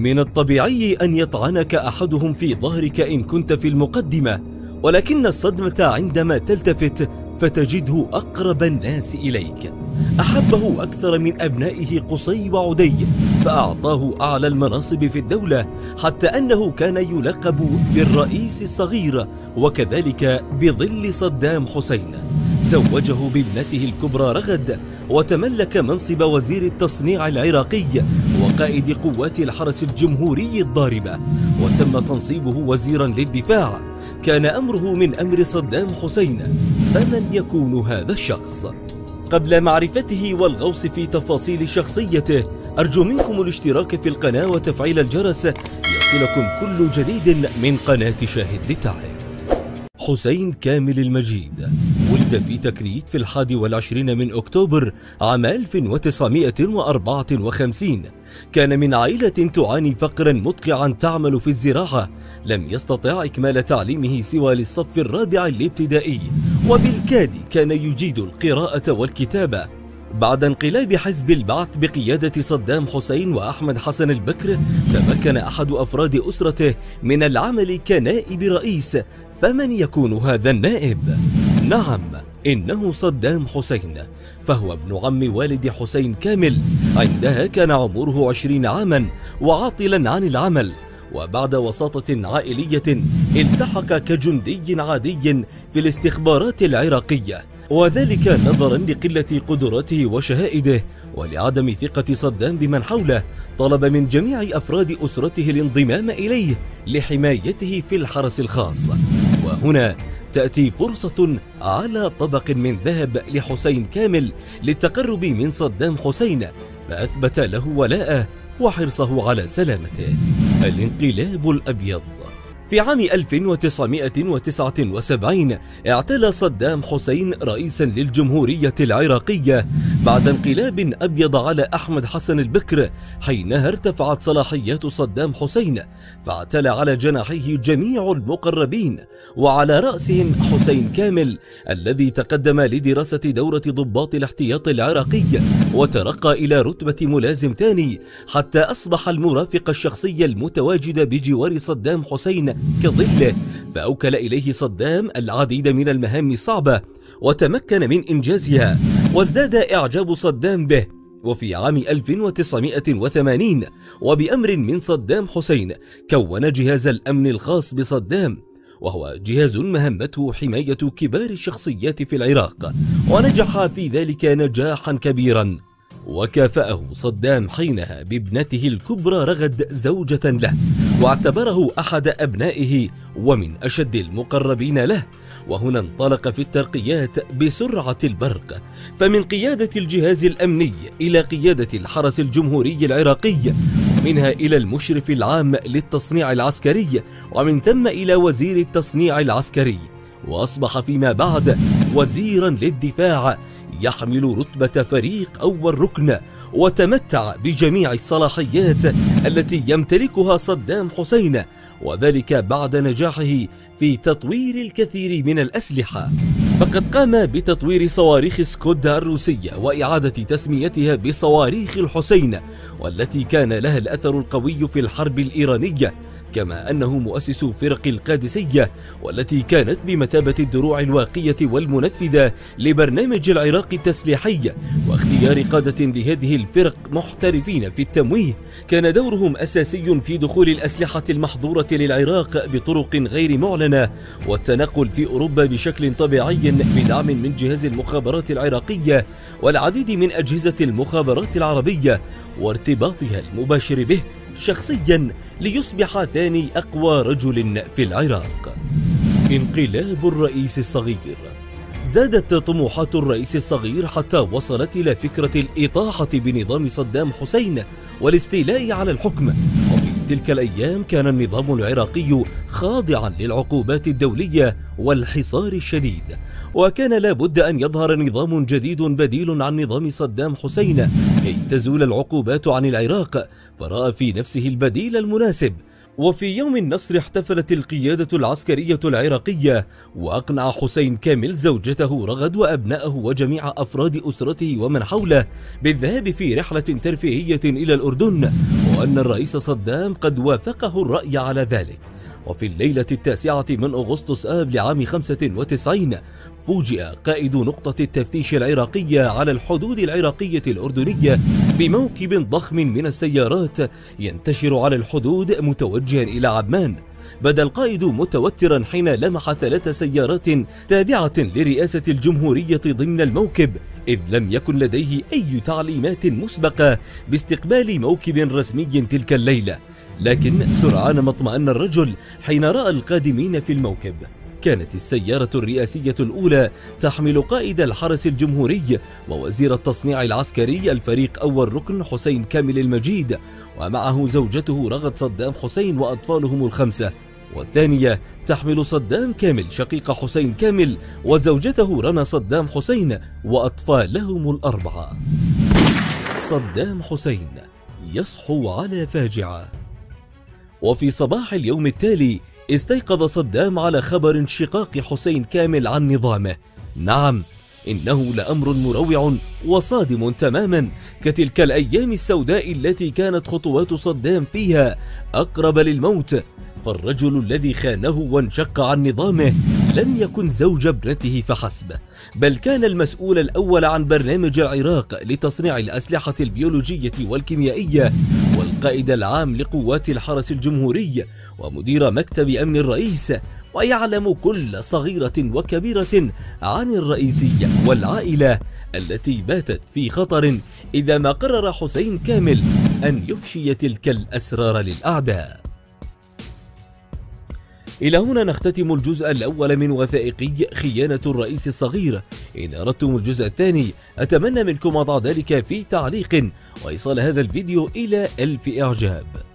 من الطبيعي أن يطعنك أحدهم في ظهرك إن كنت في المقدمة، ولكن الصدمة عندما تلتفت فتجده أقرب الناس إليك. أحبه أكثر من أبنائه قصي وعدي، فأعطاه أعلى المناصب في الدولة، حتى أنه كان يلقب بالرئيس الصغير، وكذلك بظل صدام حسين. زوجه بابنته الكبرى رغد، وتملك منصب وزير التصنيع العراقي وقائد قوات الحرس الجمهوري الضاربة، وتم تنصيبه وزيرا للدفاع. كان أمره من أمر صدام حسين، فمن يكون هذا الشخص؟ قبل معرفته والغوص في تفاصيل شخصيته، أرجو منكم الاشتراك في القناة وتفعيل الجرس ليصلكم كل جديد من قناة شاهد للتعريف. حسين كامل المجيد ولد في تكريت في 21 من أكتوبر عام 1954. كان من عائلة تعاني فقرا مدقعا تعمل في الزراعة. لم يستطع إكمال تعليمه سوى للصف الرابع الابتدائي، وبالكاد كان يجيد القراءة والكتابة. بعد انقلاب حزب البعث بقيادة صدام حسين وأحمد حسن البكر، تمكن أحد أفراد أسرته من العمل كنائب رئيس. فمن يكون هذا النائب؟ نعم، إنه صدام حسين، فهو ابن عم والد حسين كامل. عندها كان عمره 20 عاما وعاطلا عن العمل، وبعد وساطة عائلية التحق كجندي عادي في الاستخبارات العراقية، وذلك نظرا لقلة قدراته وشهائده ولعدم ثقة صدام بمن حوله. طلب من جميع أفراد أسرته الانضمام إليه لحمايته في الحرس الخاص. وهنا تأتي فرصة على طبق من ذهب لحسين كامل للتقرب من صدام حسين، فأثبت له ولاءه وحرصه على سلامته. الانقلاب الأبيض. في عام 1979 اعتلى صدام حسين رئيسا للجمهورية العراقية بعد انقلاب أبيض على أحمد حسن البكر. حينها ارتفعت صلاحيات صدام حسين، فاعتلى على جناحيه جميع المقربين، وعلى رأسهم حسين كامل الذي تقدم لدراسة دورة ضباط الاحتياط العراقي وترقى إلى رتبة ملازم ثاني، حتى أصبح المرافق الشخصي المتواجد بجوار صدام حسين كظله. فأوكل إليه صدام العديد من المهام الصعبة وتمكن من إنجازها، وازداد إعجاب صدام به. وفي عام 1980 وبأمر من صدام حسين كون جهاز الأمن الخاص بصدام، وهو جهاز مهمته حماية كبار الشخصيات في العراق، ونجح في ذلك نجاحا كبيرا. وكافأه صدام حينها بابنته الكبرى رغد زوجة له، واعتبره أحد أبنائه ومن أشد المقربين له. وهنا انطلق في الترقيات بسرعة البرق، فمن قيادة الجهاز الأمني إلى قيادة الحرس الجمهوري العراقي، ومنها إلى المشرف العام للتصنيع العسكري، ومن ثم إلى وزير التصنيع العسكري، وأصبح فيما بعد وزيرا للدفاع يحمل رتبة فريق أول ركن، وتمتع بجميع الصلاحيات التي يمتلكها صدام حسين، وذلك بعد نجاحه في تطوير الكثير من الأسلحة. فقد قام بتطوير صواريخ سكودا الروسية وإعادة تسميتها بصواريخ الحسين، والتي كان لها الأثر القوي في الحرب الإيرانية، كما أنه مؤسس فرق القادسية، والتي كانت بمثابة الدروع الواقية والمنفذة لبرنامج العراق التسليحي، واختيار قادة لهذه الفرق محترفين في التمويه. كان دورهم أساسي في دخول الأسلحة المحظورة للعراق بطرق غير معلنة، والتنقل في أوروبا بشكل طبيعي بدعم من جهاز المخابرات العراقية والعديد من أجهزة المخابرات العربية، وارتباطها المباشر به شخصيا ليصبح ثاني أقوى رجل في العراق. انقلاب الرئيس الصغير. زادت طموحات الرئيس الصغير حتى وصلت إلى فكرة الإطاحة بنظام صدام حسين والاستيلاء على الحكم. وفي تلك الأيام كان النظام العراقي خاضعا للعقوبات الدولية والحصار الشديد، وكان لابد أن يظهر نظام جديد بديل عن نظام صدام حسين كي تزول العقوبات عن العراق، فرأى في نفسه البديل المناسب. وفي يوم النصر احتفلت القيادة العسكرية العراقية، وأقنع حسين كامل زوجته رغد وأبنائه وجميع أفراد أسرته ومن حوله بالذهاب في رحلة ترفيهية إلى الأردن، أن الرئيس صدام قد وافقه الرأي على ذلك. وفي الليلة 9 من أغسطس آب لعام 95 فوجئ قائد نقطة التفتيش العراقية على الحدود العراقية الأردنية بموكب ضخم من السيارات ينتشر على الحدود متوجها إلى عمان. بدا القائد متوترا حين لمح 3 سيارات تابعة لرئاسة الجمهورية ضمن الموكب، إذ لم يكن لديه أي تعليمات مسبقة باستقبال موكب رسمي تلك الليلة. لكن سرعان ما اطمأن الرجل حين رأى القادمين في الموكب. كانت السيارة الرئاسية الأولى تحمل قائد الحرس الجمهوري ووزير التصنيع العسكري الفريق أول ركن حسين كامل المجيد، ومعه زوجته رغد صدام حسين وأطفالهم ال5. والثانية تحمل صدام كامل شقيق حسين كامل وزوجته رنا صدام حسين وأطفالهم ال4. صدام حسين يصحو على فاجعة. وفي صباح اليوم التالي استيقظ صدام على خبر انشقاق حسين كامل عن نظامه. نعم، إنه لأمر مروع وصادم تماما، كتلك الأيام السوداء التي كانت خطوات صدام فيها أقرب للموت. فالرجل الذي خانه وانشق عن نظامه لم يكن زوج ابنته فحسب، بل كان المسؤول الأول عن برنامج العراق لتصنيع الأسلحة البيولوجية والكيميائية، والقائد العام لقوات الحرس الجمهوري، ومدير مكتب أمن الرئيس، ويعلم كل صغيرة وكبيرة عن الرئيسية والعائلة التي باتت في خطر إذا ما قرر حسين كامل أن يفشي تلك الأسرار للأعداء. إلى هنا نختتم الجزء الأول من وثائقي خيانة الرئيس الصغير. إن أردتم الجزء الثاني أتمنى منكم وضع ذلك في تعليق وإيصال هذا الفيديو إلى 1000 إعجاب.